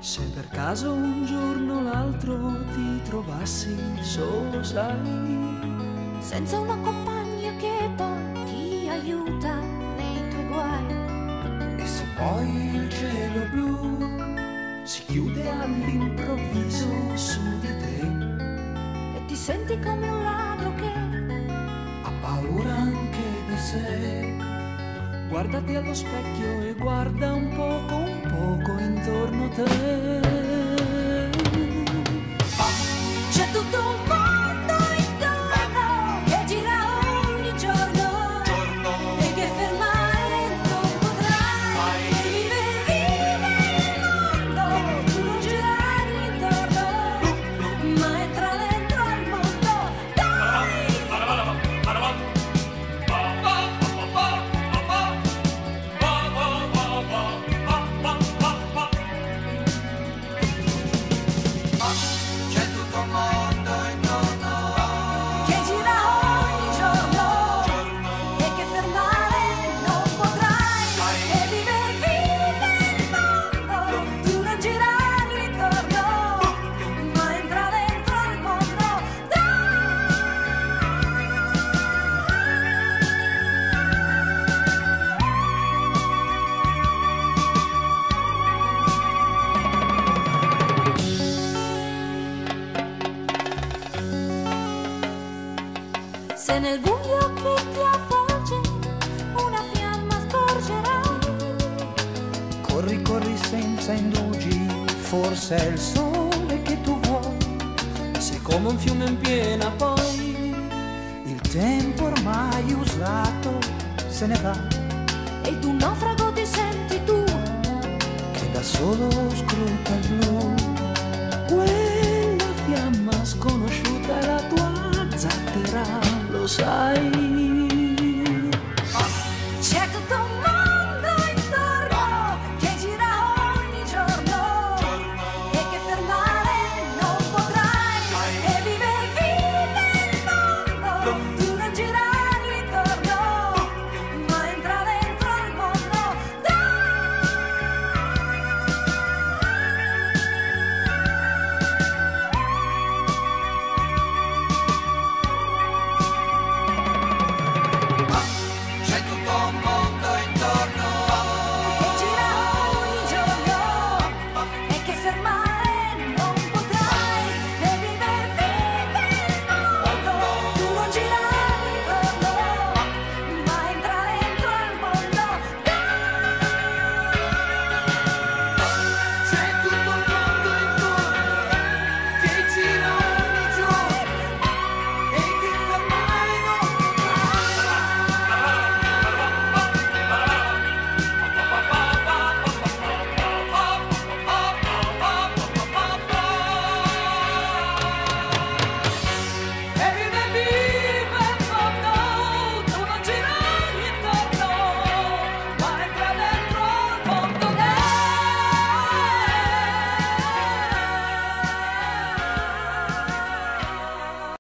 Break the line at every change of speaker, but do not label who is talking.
Se per caso un giorno o l'altro ti trovassi solo, sai,
senza una compagna che poi ti aiuta nei tuoi guai.
e se poi il cielo blu si chiude all'improvviso su di te
E ti senti come un ladro che
ha paura anche di sé, guardati allo specchio e guarda un poco intorno a te.
c'è tutto un mondo intorno che gira ogni giorno e che fermare non potrai. Vive il mondo, tu non girargli intorno, ma entra dentro al mondo, dai!
C'è tutto un mondo intorno
Che gira ogni giorno e che fermare non potrai. E vive il mondo, tu non girargli intorno, ma entra dentro al mondo, se nel buio che ti avvolge una fiamma scorgerai.
corri, corri senza indugi, forse è il sole che tu vuoi. Sei come un fiume in piena, poi il tempo ormai usato se ne va,
Ed un naufrago ti senti tu,
che da solo scruta il blu. Quella fiamma sconosciuta è la tua zattera, lo sai.